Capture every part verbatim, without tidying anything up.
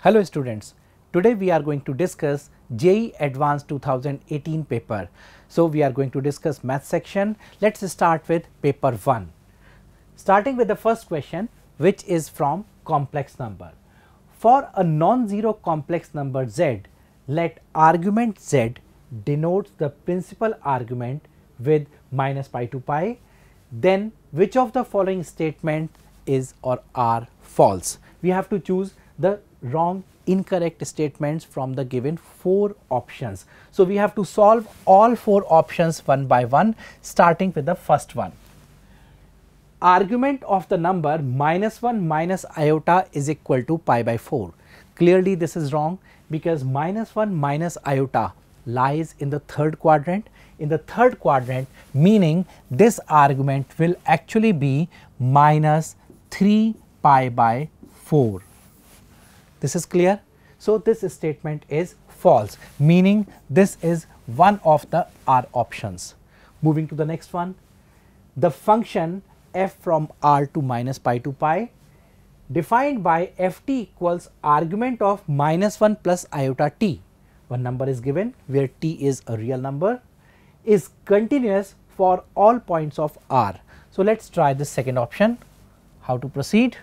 Hello students, today we are going to discuss J E E Advanced two thousand eighteen paper. So we are going to discuss math section. Let's start with paper one. Starting with the first question, which is from complex number. For a non-zero complex number z, let argument z denotes the principal argument with minus pi to pi, then which of the following statement is or are false? We have to choose the wrong, incorrect statements from the given four options. So we have to solve all four options one by one, starting with the first one. Argument of the number minus one minus iota is equal to pi by four. Clearly this is wrong because minus one minus iota lies in the third quadrant. In the third quadrant, meaning this argument will actually be minus three pi by four. This is clear. So this statement is false, meaning this is one of the R options. Moving to the next one, the function f from R to minus pi to pi defined by ft equals argument of minus one plus iota t. One number is given where t is a real number, is continuous for all points of R. So let's try the second option. How to proceed?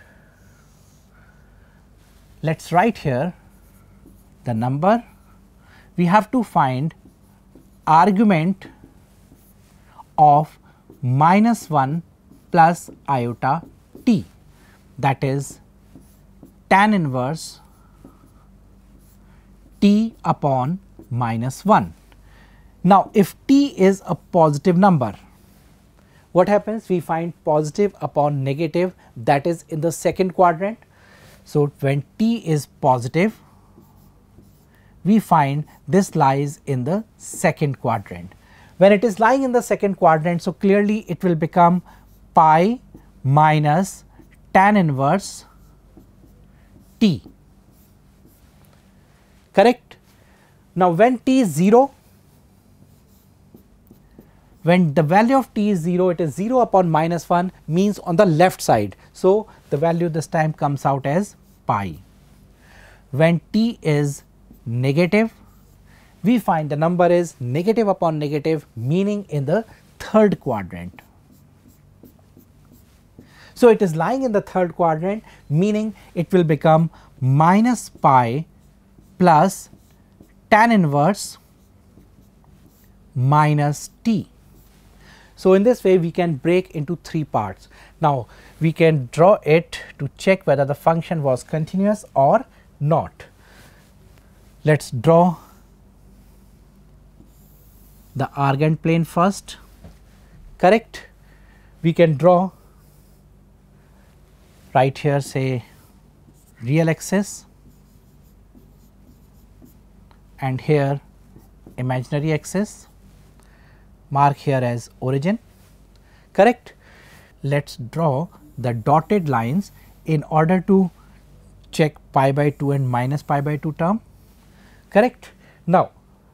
Let's write here the number. We have to find argument of minus one plus iota t, that is tan inverse t upon minus one. Now if t is a positive number, what happens? We find positive upon negative, that is in the second quadrant. So when t is positive, we find this lies in the second quadrant. When it is lying in the second quadrant, so clearly it will become pi minus tan inverse t. Correct? Now when t is zero, when the value of t is zero, it is zero upon minus one, means on the left side. So the value this time comes out as pi. When t is negative, we find the number is negative upon negative, meaning in the third quadrant. So it is lying in the third quadrant, meaning it will become minus pi plus tan inverse minus t. So in this way we can break into three parts. Now we can draw it to check whether the function was continuous or not. Let's draw the Argand plane first. Correct? We can draw right here, say real axis, and here imaginary axis. Mark here as origin. Correct? Let's draw the dotted lines in order to check pi by two and minus pi by two term. Correct? Now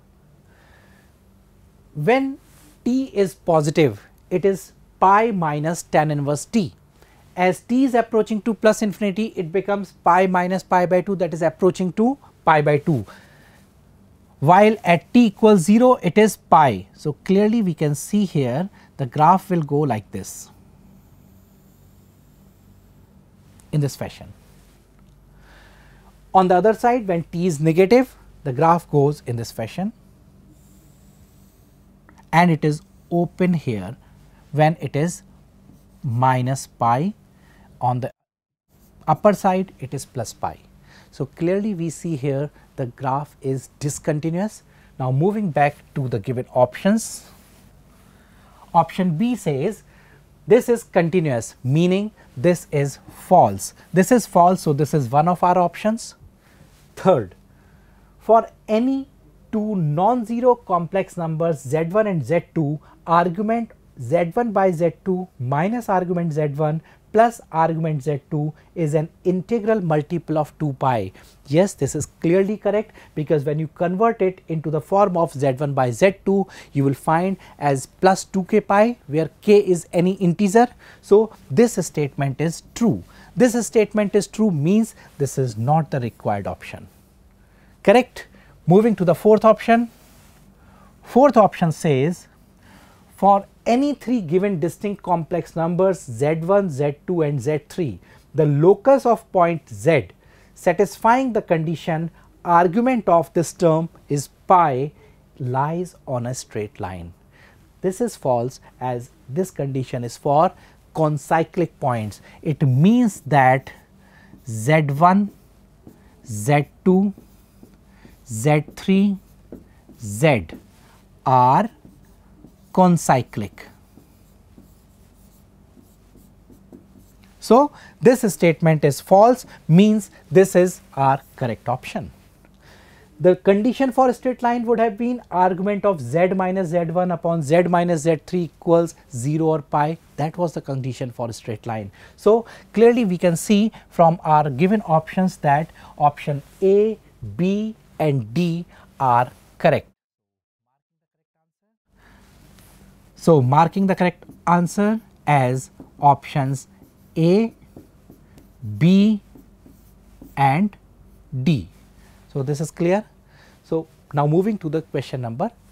when t is positive, it is pi minus tan inverse t. As t is approaching to plus infinity, it becomes pi minus pi by two, that is approaching to pi by two. While at t equals zero, it is pi. So clearly we can see here the graph will go like this, in this fashion. On the other side, when t is negative, the graph goes in this fashion, and it is open here when it is minus pi. On the upper side, it is plus pi. So clearly we see here the graph is discontinuous. Now moving back to the given options, option B says this is continuous, meaning this is false. This is false, so this is one of our options. Third, for any two non-zero complex numbers z one and z two, argument z one by z two minus argument z one plus argument z two is an integral multiple of two pi. Yes, this is clearly correct, because when you convert it into the form of z one by z two, you will find as plus two k pi, where k is any integer. So this statement is true. this statement is true means this is not the required option. Correct? Moving to the fourth option. Fourth option says for any three given distinct complex numbers z one, z two and z three, the locus of point z satisfying the condition argument of this term is pi lies on a straight line. This is false, as this condition is for concyclic points. It means that z one, z two, z three, z are concyclic. So, this statement is false, means this is our correct option. The condition for a straight line would have been argument of z minus z one upon z minus z three equals zero or pi. That was the condition for a straight line. So, clearly we can see from our given options that option A, B and D are correct. So, marking the correct answer as options A, B and D. So, this is clear. So, now moving to the question number